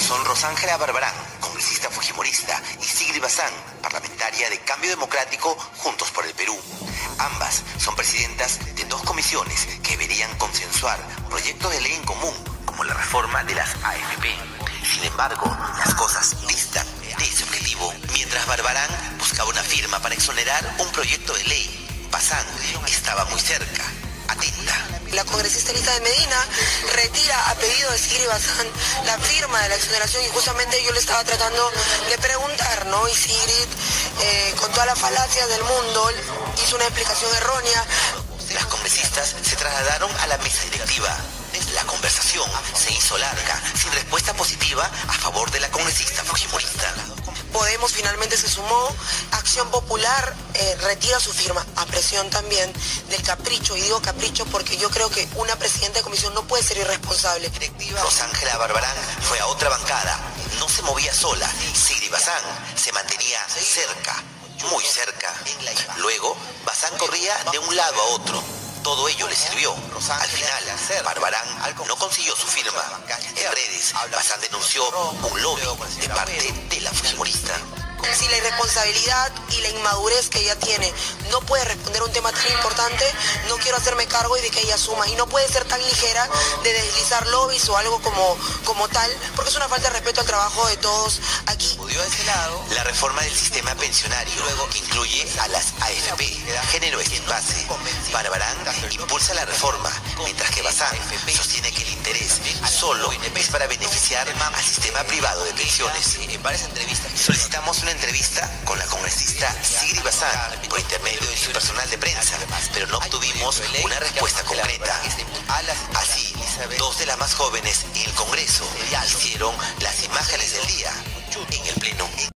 son Rosángela Barbarán, congresista fujimorista, y Sigrid Bazán, parlamentaria de Cambio Democrático Juntos por el Perú. Ambas son presidentas de dos comisiones que deberían consensuar proyectos de ley en común, como la reforma de las AFP. Sin embargo, las cosas distan de ese objetivo. Mientras Barbarán buscaba una firma para exonerar un proyecto de ley, Bazán estaba muy cerca, atenta. La congresista Elisa de Medina retira a pedido de Sigrid Bazán la firma de la exoneración y justamente yo le estaba tratando de preguntar, ¿no? Y Sigrid, con todas las falacias del mundo, hizo una explicación errónea. Las congresistas se trasladaron a la mesa directiva. La conversación se hizo larga, sin respuesta positiva a favor de la congresista fujimorista. Podemos finalmente se sumó, Acción Popular retira su firma, a presión también del capricho, y digo capricho porque yo creo que una presidenta de comisión no puede ser irresponsable. Rosángela Barbarán fue a otra bancada, no se movía sola, Sigrid Bazán se mantenía cerca, muy cerca. Luego, Bazán corría de un lado a otro. Todo ello le sirvió. Al final, Barbarán no consiguió su firma. En redes, Bazán denunció un lobby de parte de la fujimorista. Si la irresponsabilidad y la inmadurez que ella tiene no puede responder a un tema tan importante, no quiero hacerme cargo y de que ella asuma. Y no puede ser tan ligera de deslizar lobbies o algo como tal, porque es una falta de respeto al trabajo de todos aquí. La reforma del sistema pensionario, que incluye a las AFP, generó este impasse. Barbarán impulsa la reforma, mientras que Bazán sostiene que el interés solo es para beneficiar al sistema privado de pensiones. Solicitamos una entrevista con la congresista Sigrid Bazán por intermedio de su personal de prensa, pero no obtuvimos una respuesta concreta. Así, dos de las más jóvenes en el Congreso hicieron